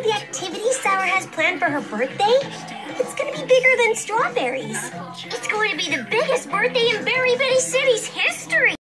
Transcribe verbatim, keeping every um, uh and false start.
the activity Sour has planned for her birthday? It's gonna be bigger than strawberries. It's going to be the biggest birthday in Berry Bitty City's history.